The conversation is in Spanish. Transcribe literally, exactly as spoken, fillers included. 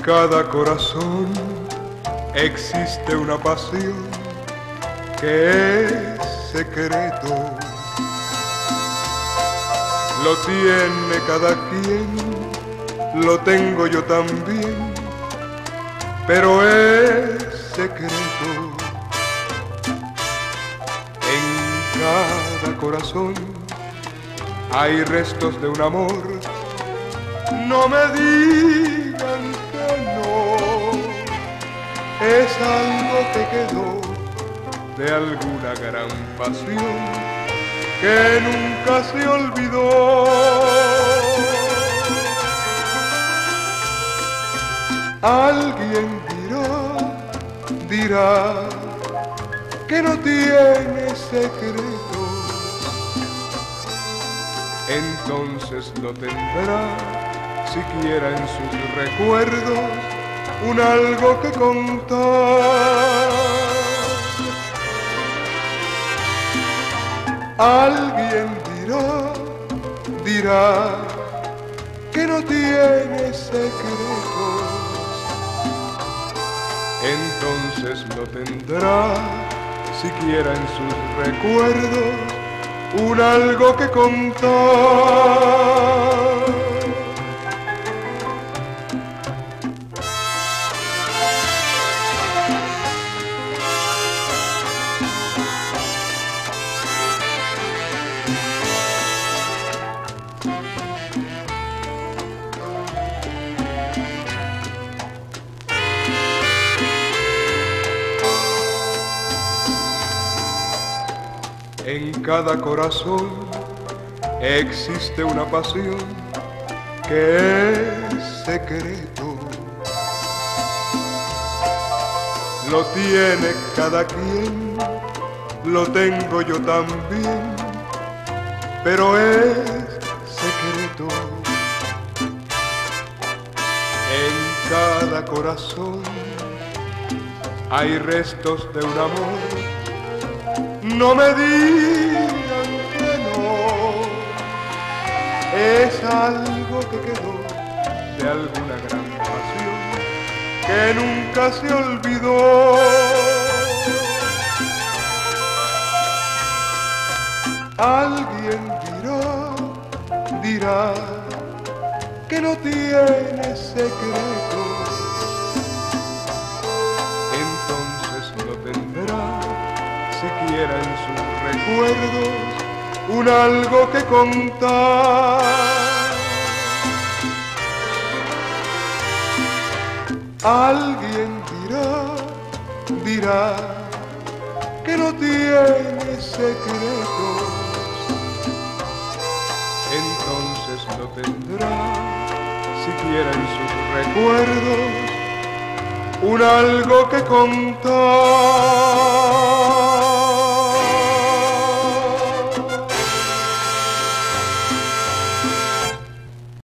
cada corazón existe una pasión que es secreto. Lo tiene cada quien, lo tengo yo también, pero es secreto. En cada corazón hay restos de un amor. No me digan que no, es algo que quedó de alguna gran pasión que nunca se olvidó. Alguien dirá, dirá que no tiene secreto, entonces lo tendrá siquiera en sus recuerdos un algo que contar. Alguien dirá, dirá que no tiene secretos, entonces lo tendrá siquiera en sus recuerdos un algo que contar. En cada corazón existe una pasión que es secreto. Lo tiene cada quien, lo tengo yo también, pero es secreto. En cada corazón hay restos de un amor. No me digan que no, es algo que quedó de alguna gran pasión que nunca se olvidó. Alguien dirá, dirá que no tiene secretos, entonces lo tendrá siquiera en sus recuerdos un algo que contar. Alguien dirá, dirá que no tiene secretos, entonces lo tendrá siquiera en sus recuerdos un algo que contar.